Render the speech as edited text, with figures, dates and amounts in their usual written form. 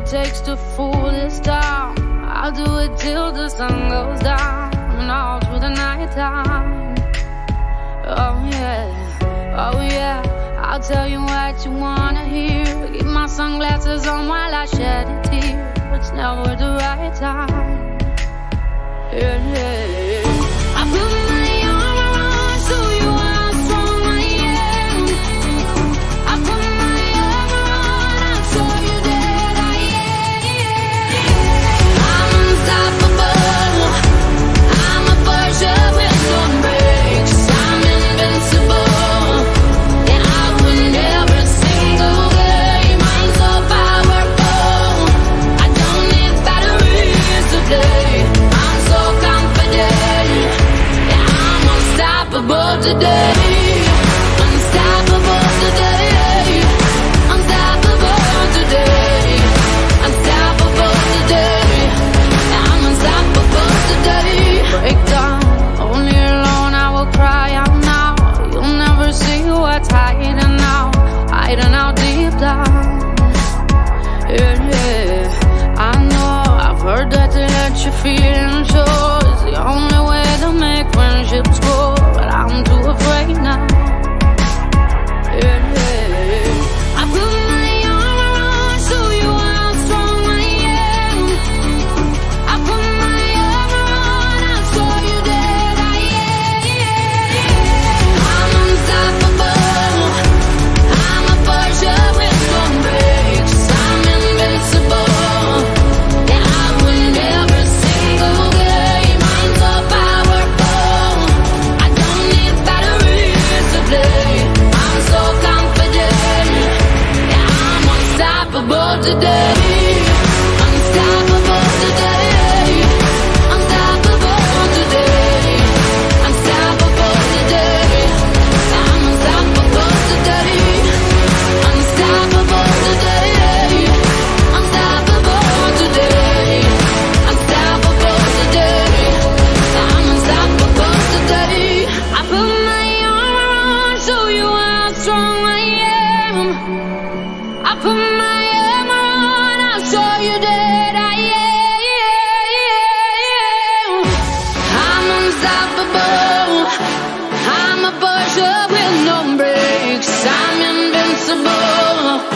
takes to fool this town. I'll do it till the sun goes down and all through the night time. Oh yeah, oh yeah, I'll tell you what you wanna hear. Keep my sunglasses on while I shed a tear. It's never the right time. Yeah, yeah. I put my armor on, show you how strong I am. I put my armor on, I'll show you that I am. I'm unstoppable. I'm a Porsche with no brakes. I'm invincible. Yeah, I win every single game. I'm so powerful. I don't need batteries to play. I'm so confident. Yeah, I'm unstoppable today. Unstoppable today. Unstoppable today. Unstoppable today. Yeah, I'm unstoppable today. Break down, only alone I will cry out now. You'll never see what's hiding out deep down. Yeah, yeah. I know, I've heard that to let you feel and show is the only way to make friendships grow, but I'm too afraid now. Yeah, yeah. I put my armor on, show you how strong I am. I put my armor on, I'll show you that I am. I'm unstoppable. I'm a Porsche with no brakes. I'm invincible. Yeah, I win every single game. I'm so powerful. I don't need batteries to play. I'm so confident. Yeah, I'm unstoppable today. Unstoppable today. Unstoppable today. Unstoppable today. I'm unstoppable today. Unstoppable today. Unstoppable today. Unstoppable today. I'm unstoppable today. I put my armor on, show you how strong I am. I put my armor on, I'll show you that I am. I'm unstoppable. I'm a Porsche with no brakes. I'm invincible.